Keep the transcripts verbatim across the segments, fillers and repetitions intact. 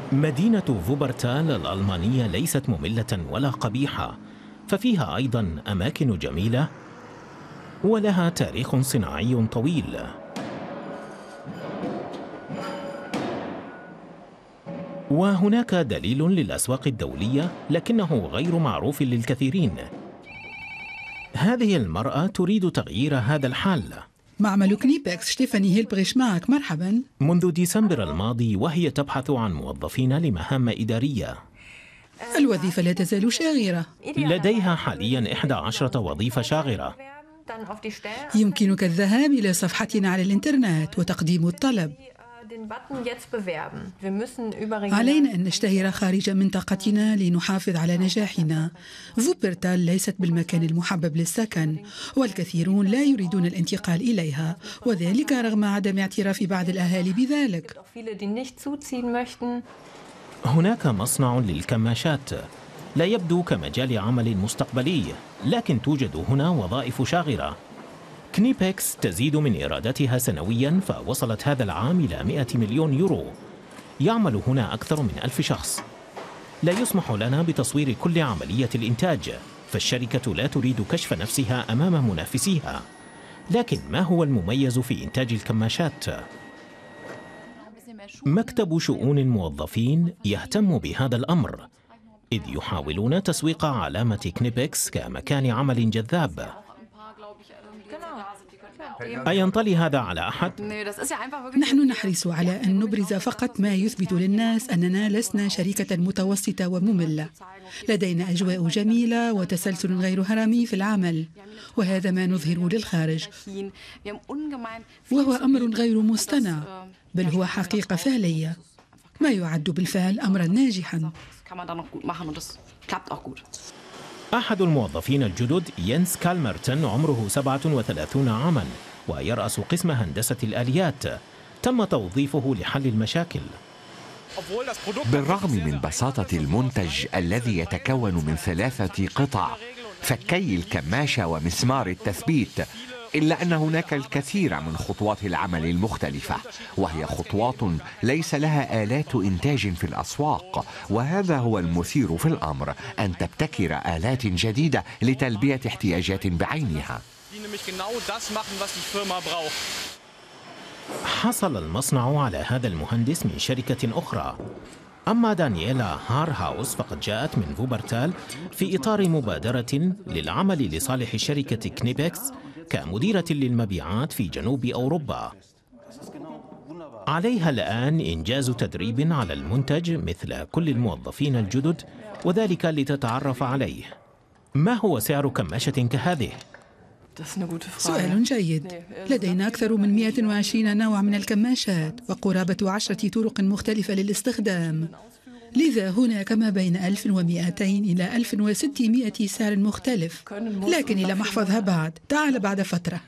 مدينة فوبرتال الألمانية ليست مملة ولا قبيحة، ففيها أيضا أماكن جميلة ولها تاريخ صناعي طويل. وهناك دليل للأسواق الدولية لكنه غير معروف للكثيرين. هذه المرأة تريد تغيير هذا الحال. معمل كنيبكس، شتيفاني هيلبريش معك، مرحبا. منذ ديسمبر الماضي وهي تبحث عن موظفين لمهام إدارية. الوظيفة لا تزال شاغرة. لديها حاليا إحدى عشرة وظيفة شاغرة. يمكنك الذهاب إلى صفحتنا على الإنترنت وتقديم الطلب. علينا أن نشتهر خارج منطقتنا لنحافظ على نجاحنا. فوبرتال ليست بالمكان المحبب للسكن، والكثيرون لا يريدون الانتقال إليها، وذلك رغم عدم اعتراف بعض الأهالي بذلك. هناك مصنع للكماشات، لا يبدو كمجال عمل مستقبلي، لكن توجد هنا وظائف شاغرة. كنيبكس تزيد من إيراداتها سنويا، فوصلت هذا العام إلى مئة مليون يورو. يعمل هنا أكثر من ألف شخص. لا يسمح لنا بتصوير كل عملية الإنتاج، فالشركة لا تريد كشف نفسها أمام منافسيها. لكن ما هو المميز في إنتاج الكماشات؟ مكتب شؤون الموظفين يهتم بهذا الأمر، إذ يحاولون تسويق علامة كنيبكس كمكان عمل جذاب. أينطلي هذا على أحد؟ نحن نحرص على أن نبرز فقط ما يثبت للناس أننا لسنا شركة متوسطة ومملة. لدينا أجواء جميلة وتسلسل غير هرمي في العمل، وهذا ما نظهره للخارج، وهو أمر غير مصطنع، بل هو حقيقة فعلية، ما يعد بالفعل أمرا ناجحا. أحد الموظفين الجدد ينس كالمرتن عمره سبعة وثلاثين عاما ويرأس قسم هندسة الآليات. تم توظيفه لحل المشاكل. بالرغم من بساطة المنتج الذي يتكون من ثلاثة قطع، فكي الكماشة ومسمار التثبيت، إلا أن هناك الكثير من خطوات العمل المختلفة، وهي خطوات ليس لها آلات إنتاج في الأسواق. وهذا هو المثير في الأمر، أن تبتكر آلات جديدة لتلبية احتياجات بعينها. حصل المصنع على هذا المهندس من شركة أخرى. أما دانييلا هارهاوس فقد جاءت من فوبرتال في إطار مبادرة للعمل لصالح شركة كنيبكس كمديرة للمبيعات في جنوب أوروبا. عليها الآن إنجاز تدريب على المنتج مثل كل الموظفين الجدد، وذلك لتتعرف عليه. ما هو سعر كماشة كهذه؟ سؤال جيد. لدينا أكثر من مئة وعشرين نوع من الكماشات وقرابة عشرة طرق مختلفة للاستخدام، لذا هناك ما بين ألف ومئتين إلى ألف وستمئة سعر مختلف، لكن لم أحفظها بعد. تعال بعد فترة.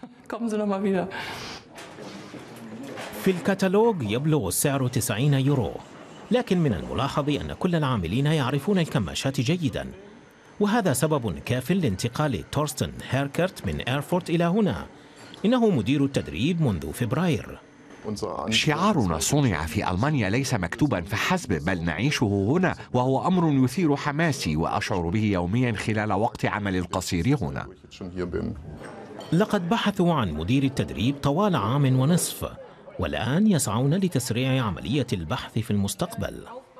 في الكتالوج يبلغ السعر تسعين يورو، لكن من الملاحظ أن كل العاملين يعرفون الكماشات جيدا، وهذا سبب كاف لانتقال تورستن هيركرت من إيرفورت إلى هنا. إنه مدير التدريب منذ فبراير. شعارنا صنع في ألمانيا ليس مكتوبا فحسب، بل نعيشه هنا، وهو أمر يثير حماسي وأشعر به يوميا خلال وقت عمل القصير هنا. لقد بحثوا عن مدير التدريب طوال عام ونصف، والآن يسعون لتسريع عملية البحث في المستقبل.